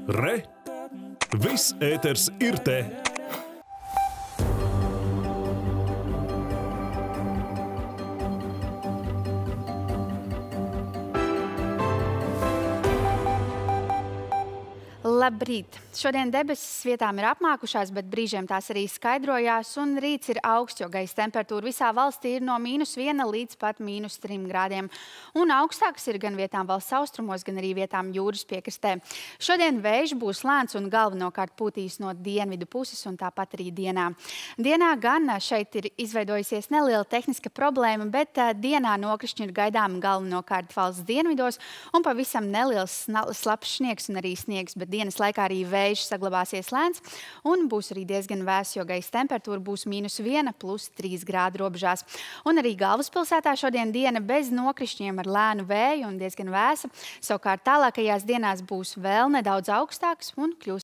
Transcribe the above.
Re! Viss ēters ir te! Labrīt! Šodien debesis vietām ir apmākušās, bet brīžiem tās arī skaidrojās, un rīts ir augsts, jo gaisa temperatūra visā valstī ir no -1 līdz pat -3 grādiem. Un augstāks ir gan vietām valsts austrumos, gan arī vietām jūras piekrastē. Šodien vējš būs lēns un galvenokārt pūtīs no dienvidu puses, un tāpat arī dienā. Dienā gan šeit ir izveidojusies neliela tehniska problēma, bet dienā nokrišņi ir gaidāmi galvenokārt valsts dienvidos, un pavisam neliels slapjš sniegs un arī sniegs, bet dienas laikā arī vējš saglabāsies lēns un būs arī diezgan vēss, jo gaisa temperatūra būs -1 + 3 grādu robežās. Un arī galvaspilsētā šodien diena bez nokrišņiem ar lēnu vēju un diezgan vēsa. Savukārt tālākajās dienās būs vēl nedaudz augstāks un kļūs